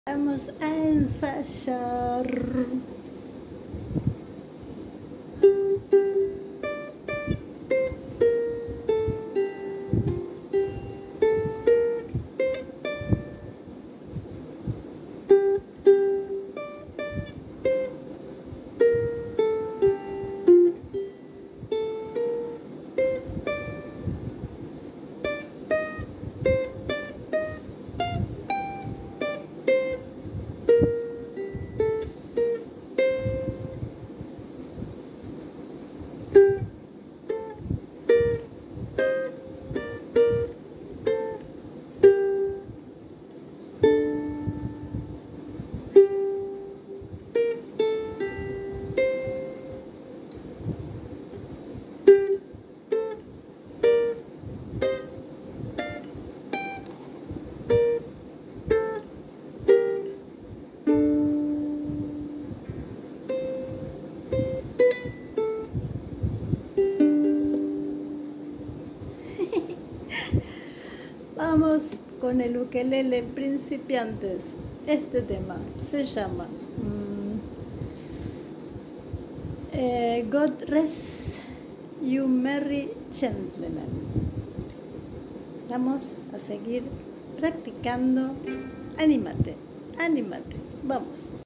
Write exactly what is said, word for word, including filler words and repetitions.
Vamos a ensayar. Vamos con el ukelele principiantes. Este tema se llama mm, eh, God Rest You Merry Gentlemen. Vamos a seguir practicando. Anímate, anímate. Vamos.